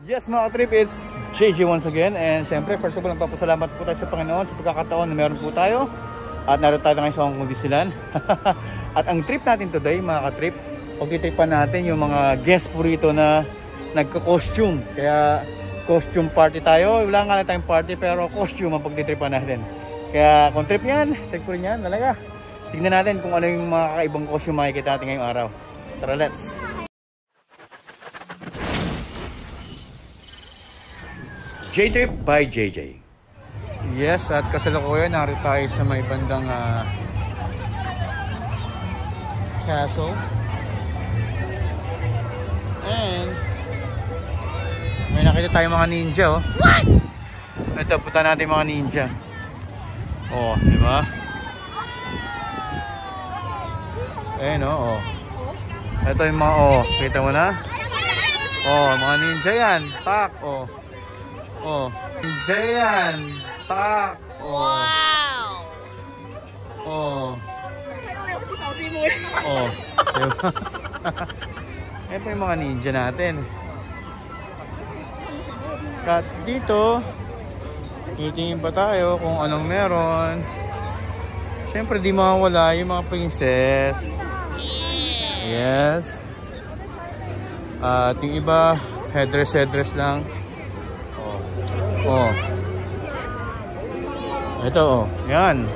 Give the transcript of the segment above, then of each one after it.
Yes mga trip, it's JJ once again. And siyempre, first of all, nagpapasalamat po tayo sa Panginoon sa pagkakataon na meron po tayo. At naroon tayo ngayon sa Hong Kong Disneyland. At ang trip natin today mga ka-trip, pagtitripan natin yung mga guests po rito na nagka-costume. Kaya costume party tayo. Wala nga na tayong party pero costume ang pagtitripan natin. Kaya kung trip yan, trip ko rin yan talaga. Tignan natin kung ano yung mga kakaibang costume makikita natin ngayong araw. Tara, let's! J-Trip by JJ. Yes, at kasalukuyan narito tayo sa may bandang castle. And may nakita tayo mga ninja, oh. What? Ito, punta natin mga ninja. Oh, di ba? Ayan, oh. Ito yung mga, oh, kita mo na? Oh, mga ninja yan. Tak, oh. Oh, ninja yan. Tak. Oh. Wow. Oh. Oh. Diba? Ayan po yung mga ninja natin. At dito, titingin pa tayo kung anong meron. Siyempre di mawawala yung mga princess. Yes. At yung iba, headdress lang. Oh. Ito, oh. Yan.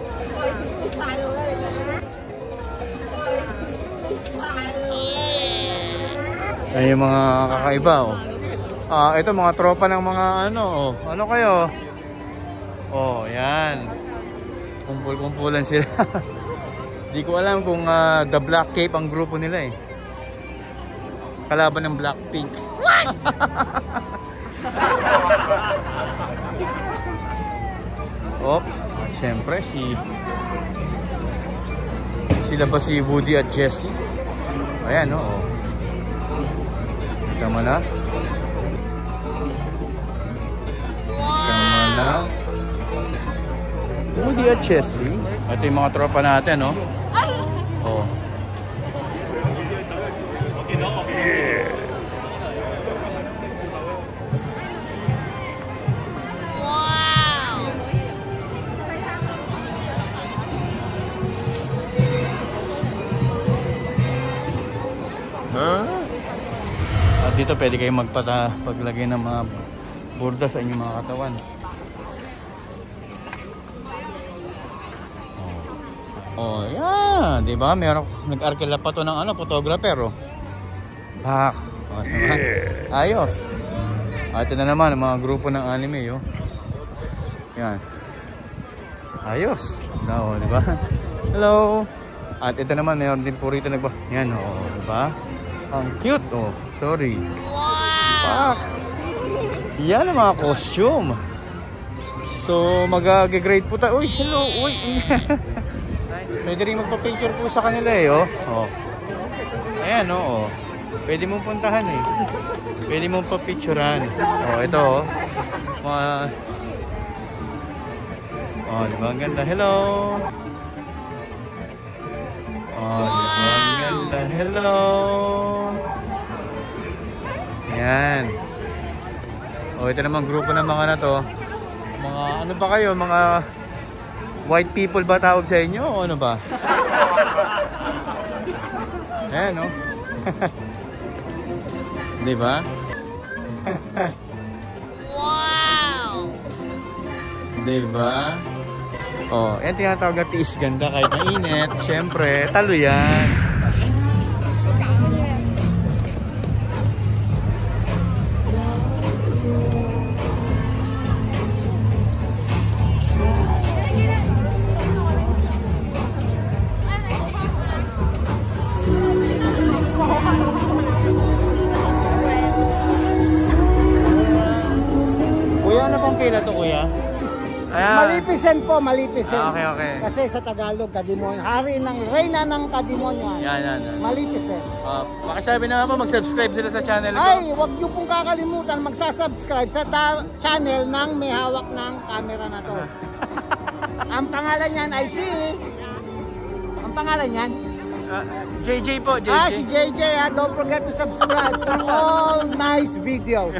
Ay, yung mga kakaiba, oh. Ito mga tropa ng mga ano, oh. Ano kayo? Oh, yan. Kumpul-kumpulan sila. Di ko alam kung The Black Cape ang grupo nila, eh. Kalaban ng Blackpink. What? Oh, at syempre sila ba si Woody at Jessie? Ayan, oh. Tama na. Tama na. Woody at Jessie. Ito yung mga tropa natin, oh. Oh. Yeah. At dito pwede kayong paglagay ng mga burda sa inyong mga katawan. Oh, yeah, 'di ba? Meron nag-arkila pa to ng ano, photographer, oh. Bak. Oh, yeah. Ayos. At ito na naman ang mga grupo ng anime, oh. Yan. Ayos. No, 'di ba? Hello. At ito naman meron din po rito yan, oh, 'di ba? Ang cute, oh. Sorry. Wow! Pak! Yan ang mga costume. So, mag-grade po tayo. Uy, hello! Uy! Pwede rin magpa-picture po sa kanila, eh, oh. Oh. Ayan, oh. Pwede mong puntahan, eh. Pwede mong pa-picturean. Oh, ito, oh. Oh, diba? Ang ganda. Hello! Oh, diba? Ang ganda. Hello! Yan. O, ito naman grupo ng mga na to. Mga, ano ba kayo? Mga white people ba tawag sa inyo? O ano ba? Ayan, no? Diba? Wow! Diba? O, yan tinatawag na tiis ganda kahit mainit. Siyempre, talo yan. Kailan to, kuya? Malipisen po, malipisen. Okay, okay. Kasi sa Tagalog, kadimonyo. Hari ng reyna ng kadimonyo. Yan. Malipisen. Pakisabi na nga po, mag-subscribe sila sa channel ko. Ay, huwag niyo pong kakalimutan magsasubscribe sa channel ng may hawak ng camera na to. Ang pangalan niyan ay Ang pangalan niyan? JJ po, JJ. Si JJ, don't forget to subscribe for all nice videos.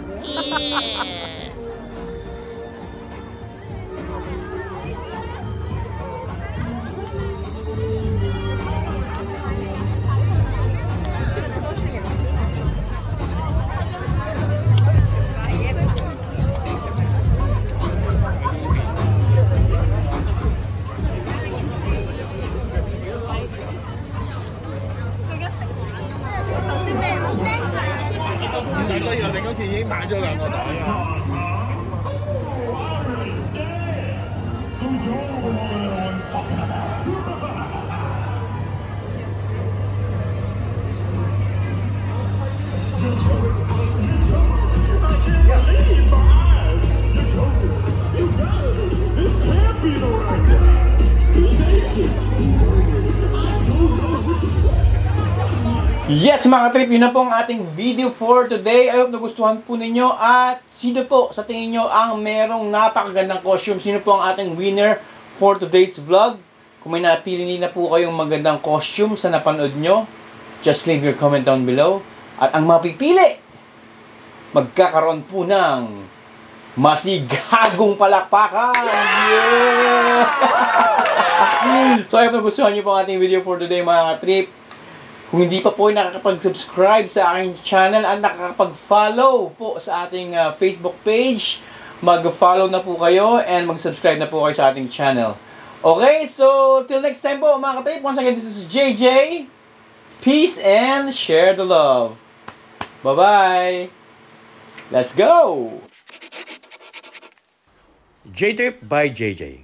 Yes mga trip, yun na po ang ating video for today. I hope nagustuhan po ninyo. At sino po sa tingin nyo ang merong napakagandang costume? Sino po ang ating winner for today's vlog? Kung may napili na po kayong magandang costume sa napanood nyo, just leave your comment down below. At ang mapipili, magkakaroon po ng masigagong palakpakan! Yeah! So I hope nagustuhan nyo po ang ating video for today mga trip. Kung hindi pa po nakakapag-subscribe sa aking channel at nakakapag-follow po sa ating Facebook page, mag-follow na po kayo and mag-subscribe na po kayo sa ating channel. Okay, so till next time po mga katrip, once again, this is JJ. Peace and share the love. Bye-bye. Let's go! J-Trip by JJ.